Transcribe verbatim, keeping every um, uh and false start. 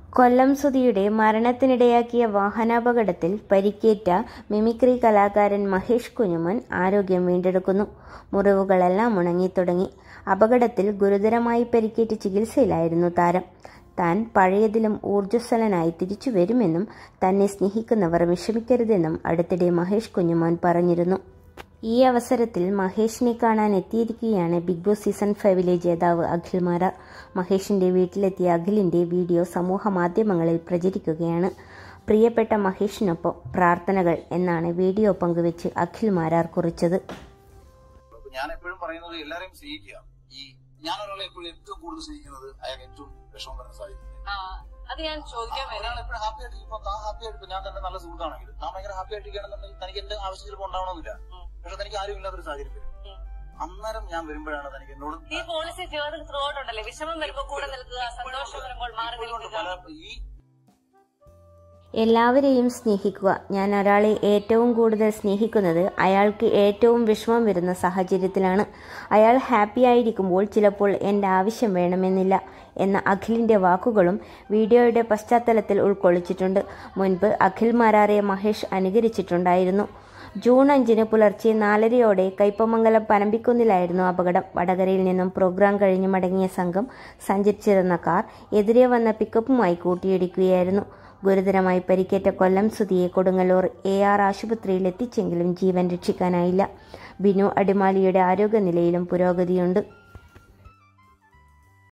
കൊല്ലം സുധിയുടെ മരണത്തിനിടയാക്കിയ വാഹനാപകടത്തിൽ പരിക്കേറ്റ മിമിക്രി കലാകാരൻ മഹേഷ് കുഞ്ഞുമോൻ ആരോഗ്യം വീണ്ടെടുക്കുന്നു. മുറിവുകളെല്ലാം ഉണങ്ങിത്തുടങ്ങി. അപകടത്തിൽ ഗുരുതരമായി പരിക്കേറ്റ് ചികിത്സയിലായിരുന്നു താരം. താൻ പഴയതിലും ഊർജ്ജസ്വലനായി തിരിച്ചു വരുമെന്നും തന്നെ സ്നേഹിക്കുന്നവർ വിഷമിക്കരുതെന്നും അടുത്തിടെ മഹേഷ് കുഞ്ഞുമോൻ പറഞ്ഞിരുന്നു. ഈ അവസരത്തിൽ മഹേഷിനെ കാണാൻ എത്തിയിരിക്കുകയാണ് ബിഗ് ബോസ് സീസൺ ഫൈവിലെ ജേതാവ് അഖിൽ മാരാർ. മഹേഷിന്റെ വീട്ടിലെത്തിയ അഖിലിന്റെ വീഡിയോ സമൂഹ മാധ്യമങ്ങളിൽ പ്രചരിക്കുകയാണ്. പ്രിയപ്പെട്ട മഹേഷിനൊപ്പം പ്രാർത്ഥനകൾ എന്നാണ് വീഡിയോ പങ്കുവെച്ച് അഖിൽ മാരാർ കുറിച്ചത്. ഞാൻ എപ്പോഴും പറയുന്നത് എല്ലാവരെയും സ്നേഹിക്കുക. ഈ ഞാൻ ഒരാളെ എപ്പോഴും ഏറ്റവും കൂടുതൽ സ്നേഹിക്കുന്നത് അയാൾ ഏറ്റവും വിഷമം വരുന്ന സാഹചര്യം. അത് ഞാൻ ചോദിക്കാൻ ഒരാൾ എപ്പോഴും ഹാപ്പി ആയിട്ടിരിക്കുമ്പോ താൻ ഹാപ്പി ആയിട്ട് ഞാൻ തന്നെ നല്ല സുഹൃത്താണെങ്കിൽ ഞാൻ ഭയങ്കര ഹാപ്പി ആയിട്ടിരിക്കുകയാണെന്നുണ്ടെങ്കിൽ തനിക്ക് എന്റെ ആവശ്യം ചിലപ്പോൾ ഉണ്ടാവണമെന്നില്ല. പക്ഷെ തനിക്ക് ആരും ഇല്ലാത്തൊരു സാഹചര്യം വരും. അന്നേരം ഞാൻ വരുമ്പോഴാണ് തനിക്ക് എന്നോട് ഈ പോളിസി ജീവിതത്തിൽ ത്രൂ ഔട്ട് ഉണ്ടല്ലേ, വിഷമം വരുമ്പോൾ കൂടെ നിൽക്കുക, സന്തോഷം വരുമ്പോൾ മാറി നിൽക്കുക. ഈ എല്ലാവരെയും സ്നേഹിക്കുക. ഞാൻ ഒരാളെ ഏറ്റവും കൂടുതൽ സ്നേഹിക്കുന്നത് അയാൾക്ക് ഏറ്റവും വിഷമം വരുന്ന സാഹചര്യത്തിലാണ്. അയാൾ ഹാപ്പി ആയിരിക്കുമ്പോൾ ചിലപ്പോൾ എൻ്റെ ആവശ്യം വേണമെന്നില്ല എന്ന അഖിലിൻ്റെ വാക്കുകളും വീഡിയോയുടെ പശ്ചാത്തലത്തിൽ ഉൾക്കൊള്ളിച്ചിട്ടുണ്ട്. മുൻപ് അഖിൽ മാരാറെ മഹേഷ് അനുകരിച്ചിട്ടുണ്ടായിരുന്നു. ജൂൺ അഞ്ചിന് പുലർച്ചെ നാലരയോടെ കയ്പമംഗലം പനമ്പിക്കുന്നിലായിരുന്നു അപകടം. വടകരയിൽ നിന്നും പ്രോഗ്രാം കഴിഞ്ഞ് മടങ്ങിയ സംഘം സഞ്ചരിച്ചിരുന്ന കാർ എതിരെ വന്ന പിക്കപ്പുമായി കൂട്ടിയിടിക്കുകയായിരുന്നു. ഗുരുതരമായി പരിക്കേറ്റ കൊല്ലം സുധിയെ കൊടുങ്ങല്ലൂർ എ ആർ ആശുപത്രിയിൽ എത്തിച്ചെങ്കിലും ജീവൻ രക്ഷിക്കാനായില്ല. ബിനു അടിമാലിയുടെ ആരോഗ്യനിലയിലും പുരോഗതിയുണ്ട്.